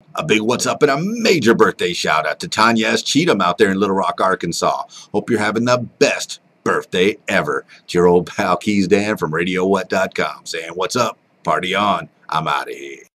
A big what's up and a major birthday shout out to Tonya Cheatam out there in Little Rock, Arkansas. Hope you're having the best birthday ever. It's your old pal Keys Dan from RadioWhat.com saying what's up, party on, I'm out of here.